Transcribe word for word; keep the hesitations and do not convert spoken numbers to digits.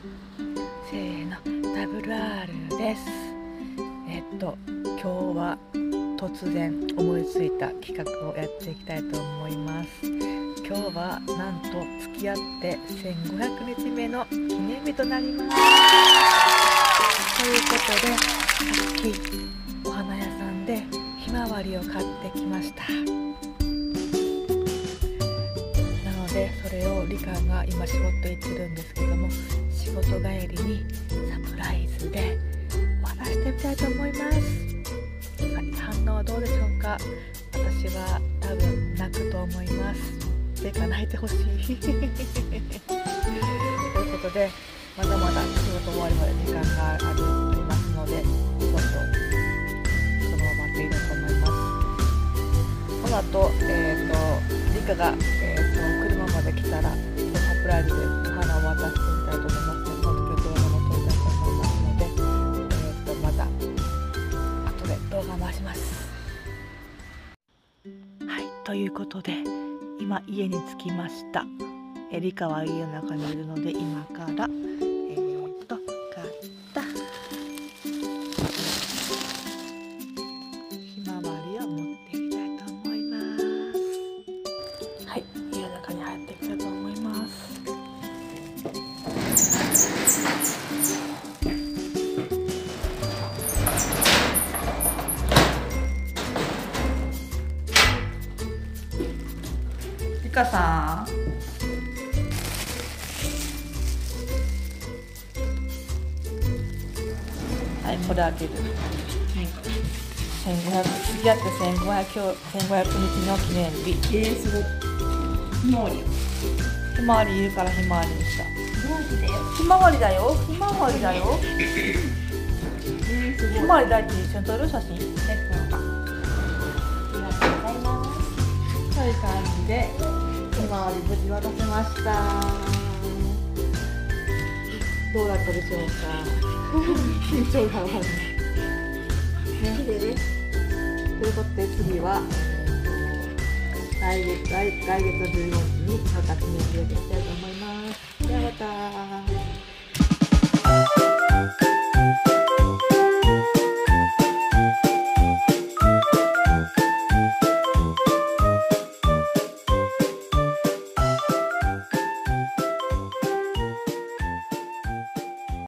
せーの、ダブルアール です。えっと今日は突然思いついた企画をやっていきたいと思います。今日はなんと付き合ってせんごひゃくにちめの記念日となります。ということで、さっきお花屋さんでひまわりを買ってきました。なのでそれをリカが今仕事行ってるんですけども、仕事帰りにサプライズで渡してみたいと思います。はい、反応はどうでしょうか。私は多分泣くと思います。てか泣いてほしいということで、まだまだ仕事終わりまで時間があるありますので、ちょっとそのまま待っていると思います。この後、えーとリカが、えーと車まで来たらサプライズでお花を渡してみたいと思いますので、その時は動画も撮りたいと思いますので、えーとまた後で動画回します。はい、ということで今家に着きました。えリカは家の中にいるので、今からえーと買ったひまわりを持っていきたいと思います。はい、家の中に入っていきたいと思います。リカさん、はい、これ開ける。せんごひゃく、付き合ってせんごひゃく、せんごひゃくにちの記念日。 えー、すごい。ひまわり。 ひまわりいるからひまわりにした。 マジで。 ひまわりだよ。ひまわりだよ。 えー、すごい。 ひまわりだって一緒に撮る写真。 ありがとうございます。 そういう感じでひまわり無事渡せました。どうだったでしょうか。緊張がある。 綺麗です。 ということで次は、えー、来月来来月じゅうよっかにまた記念日をやっていきたいと思います。ではまた。